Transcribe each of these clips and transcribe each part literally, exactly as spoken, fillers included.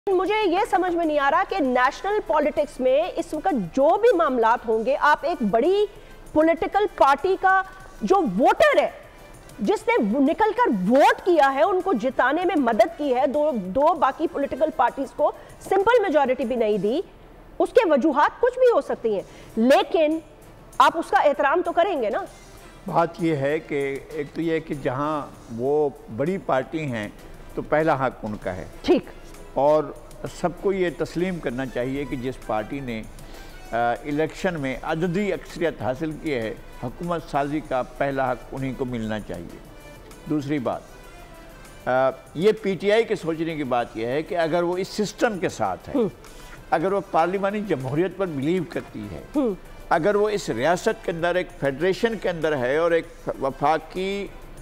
मुझे ये समझ में नहीं आ रहा कि नेशनल पॉलिटिक्स में इस वक्त जो भी मामलात होंगे, आप एक बड़ी पॉलिटिकल पार्टी का जो वोटर है, जिसने निकलकर वोट किया है, उनको जिताने में मदद की है, दो दो बाकी पॉलिटिकल पार्टीज को सिंपल मेजॉरिटी भी नहीं दी, उसके वजूहात कुछ भी हो सकती हैं, लेकिन आप उसका एहतराम तो करेंगे ना। बात यह है कि एक तो यह कि जहां वो बड़ी पार्टी हैं तो पहला हक उनका है, ठीक, और सबको ये तस्लीम करना चाहिए कि जिस पार्टी ने आ, इलेक्शन में अददी अक्सरियत हासिल की है, हुकूमत साजी का पहला हक उन्हीं को मिलना चाहिए। दूसरी बात, आ, ये पीटीआई के सोचने की बात यह है कि अगर वो इस सिस्टम के साथ है, अगर वो पार्लिमानी जमहूरियत पर बिलीव करती है, अगर वो इस रियासत के अंदर एक फेडरेशन के अंदर है और एक वफाकी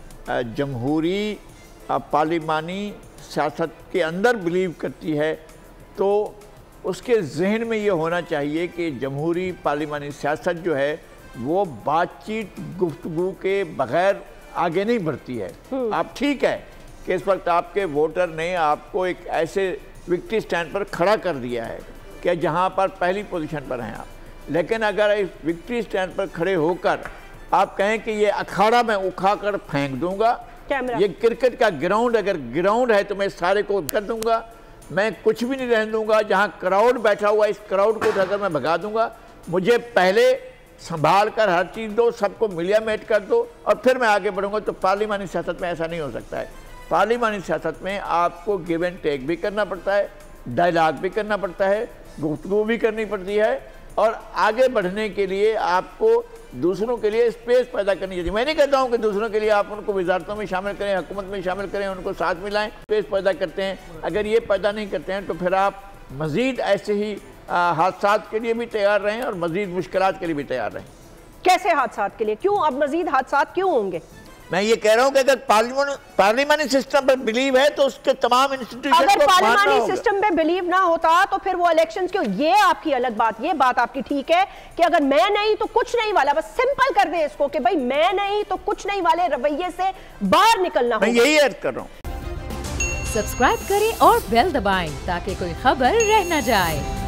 जमहूरी पार्लिमानी सियासत के अंदर बिलीव करती है, तो उसके जहन में ये होना चाहिए कि जमहूरी पार्लिमानी सियासत जो है वो बातचीत गुफ्तगू के बगैर आगे नहीं बढ़ती है। आप ठीक है कि इस वक्त आपके वोटर ने आपको एक ऐसे विक्ट्री स्टैंड पर खड़ा कर दिया है कि जहाँ पर पहली पोजीशन पर हैं आप, लेकिन अगर इस विक्ट्री स्टैंड पर खड़े होकर आप कहें कि ये अखाड़ा मैं उखा कर फेंक दूंगा, ये क्रिकेट का ग्राउंड अगर ग्राउंड है तो मैं सारे को कर दूंगा, मैं कुछ भी नहीं रहने दूंगा, जहां क्राउड बैठा हुआ इस क्राउड को उठाकर मैं भगा दूंगा, मुझे पहले संभाल कर हर चीज़ दो, सबको मिलियामेट कर दो और फिर मैं आगे बढ़ूंगा। तो पार्लिमानी सियासत में ऐसा नहीं हो सकता है। पार्लिमानी सियासत में आपको गिव एंड टेक भी करना पड़ता है, डायलॉग भी करना पड़ता है, गुफ्तगू भी करनी पड़ती है, और आगे बढ़ने के लिए आपको दूसरों के लिए स्पेस पैदा करनी चाहिए। मैं नहीं कहता हूं कि दूसरों के लिए आप उनको वजारतों में शामिल करें, हुकूमत में शामिल करें, उनको साथ मिलाएं, स्पेस पैदा करते हैं। अगर ये पैदा नहीं करते हैं तो फिर आप मज़ीद ऐसे ही हादसात के लिए भी तैयार रहें और मज़ीद मुश्किलात के लिए भी तैयार रहें। कैसे हादसात के लिए? क्यों अब मज़ीद हादसात क्यों होंगे? मैं ये कह रहा हूं कि अगर पार्लिमानी सिस्टम पर बिलीव है तो उसके तमाम इंस्टीट्यूशन अगर पार्लिमानी सिस्टम पे बिलीव ना होता तो फिर वो इलेक्शंस क्यों? ये आपकी अलग बात, ये बात आपकी ठीक है कि अगर मैं नहीं तो कुछ नहीं वाला, बस सिंपल कर दे इसको कि भाई मैं नहीं तो कुछ नहीं वाले रवैये से बाहर निकलना होगा। मैं यही अर्ज कर रहा हूं। सब्सक्राइब करें और बेल दबाएं ताकि कोई खबर रह न जाए।